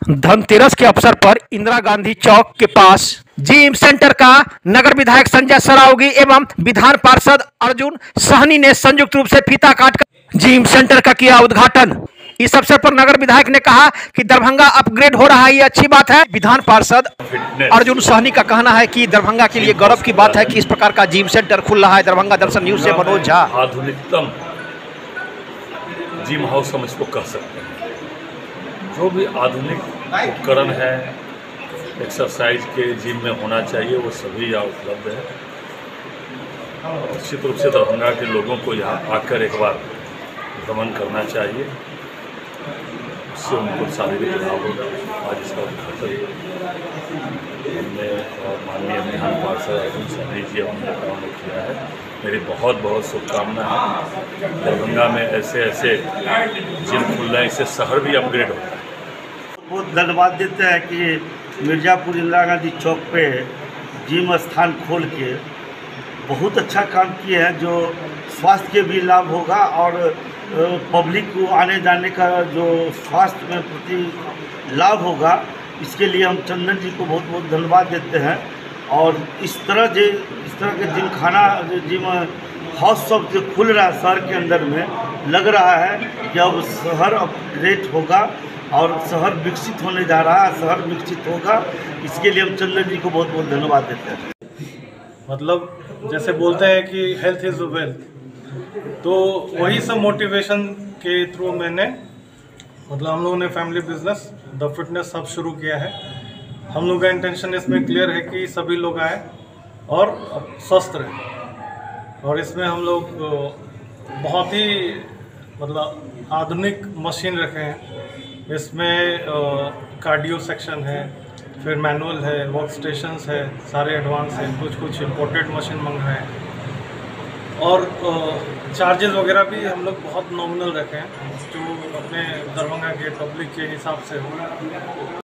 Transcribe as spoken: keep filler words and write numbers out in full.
धनतेरस के अवसर पर इंदिरा गांधी चौक के पास जिम सेंटर का नगर विधायक संजय सरावगी एवं विधान पार्षद अर्जुन सहनी ने संयुक्त रूप से फीता काटकर जिम सेंटर का किया उद्घाटन। इस अवसर पर नगर विधायक ने कहा कि दरभंगा अपग्रेड हो रहा है, ये अच्छी बात है। विधान पार्षद अर्जुन सहनी का कहना है कि दरभंगा के लिए गौरव की बात है कि इस प्रकार का जिम सेंटर खुल रहा है। दरभंगा दर्शन न्यूज से मनोज झा। आधुनिकतम जिम हाउस हम इसको कह सकते हैं। जो भी आधुनिक उपकरण है एक्सरसाइज के जिम में होना चाहिए वो सभी यहाँ उपलब्ध है। निश्चित रूप से दरभंगा के लोगों को यहाँ आकर एक बार भ्रमण करना चाहिए, उससे उनको शारीरिक लाभ होगा। आज इसका उद्घाटन हमने और माननीय विधान पार्षद अर्जुन सहनी जी हमने किया है। मेरी बहुत बहुत शुभकामनाएं हैं। दरभंगा में ऐसे ऐसे जिम खुल रहे हैं, इससे शहर भी अपग्रेड होता है। बहुत धन्यवाद देते हैं कि मिर्ज़ापुर इंदिरा गांधी चौक पे जिम स्थान खोल के बहुत अच्छा काम किए हैं, जो स्वास्थ्य के भी लाभ होगा और पब्लिक को आने जाने का जो स्वास्थ्य में प्रति लाभ होगा, इसके लिए हम चंदन जी को बहुत बहुत धन्यवाद देते हैं। और इस तरह जे इस तरह के जिम खाना जिम हाउस सब जो खुल रहा है शहर के अंदर में, लग रहा है कि अब शहर अपग्रेड होगा और शहर विकसित होने जा रहा है, शहर विकसित होगा। इसके लिए हम चंदन जी को बहुत बहुत धन्यवाद देते हैं। मतलब जैसे बोलते हैं कि हेल्थ इज़ वेल्थ, तो वही सब मोटिवेशन के थ्रू मैंने मतलब हम लोगों ने family business the fitness hub शुरू किया है। हम लोग का इंटेंशन इसमें क्लियर है कि सभी लोग आए और स्वस्थ रहें। और इसमें हम लोग बहुत ही मतलब आधुनिक मशीन रखे हैं। इसमें कार्डियो सेक्शन है, फिर मैनुअल है, वर्क स्टेशंस है, सारे एडवांस हैं, कुछ कुछ इम्पोर्टेड मशीन मंग रहे हैं। और चार्जेस वगैरह भी हम लोग बहुत नॉमिनल रखे हैं, जो अपने दरभंगा के पब्लिक के हिसाब से हो।